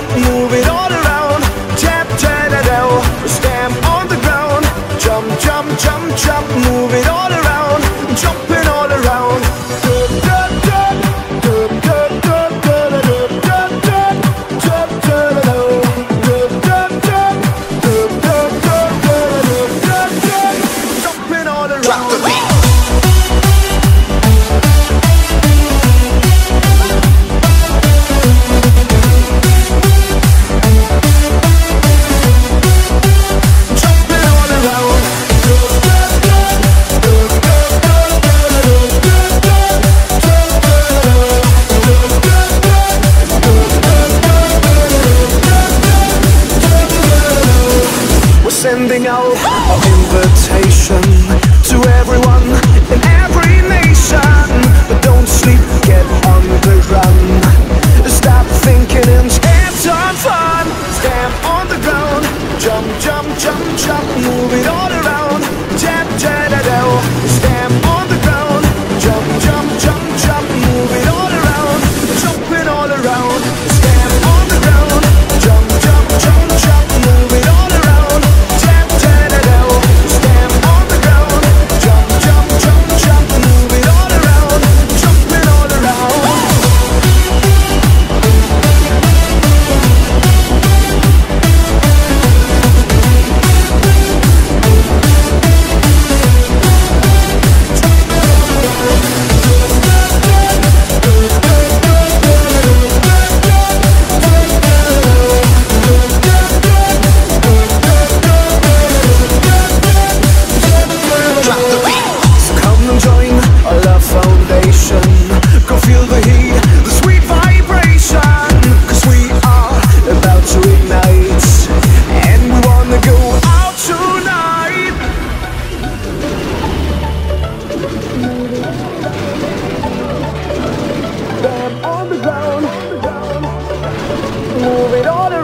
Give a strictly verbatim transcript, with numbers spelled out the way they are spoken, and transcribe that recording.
move it all around. Tap, ta-da-do, stamp on the ground. Jump, jump, jump, jump, move it all around. Jumping all around. Drop the beat. Sending out an invitation to everyone in every nation. But don't sleep, get on the run. Stop thinking and have some fun. Stamp on the ground. Jump, jump, jump, jump. Move it all around. Tap, ta-da-do. Stamp on the ground. Jump, jump, jump, jump. Move it all around. Jumping all around. Stamp on the ground. Jump, jump, jump, jump. Move it all around. Go feel the heat, the sweet vibration. Cause we are about to ignite, and we wanna go out tonight. Stand on the ground, move it all around.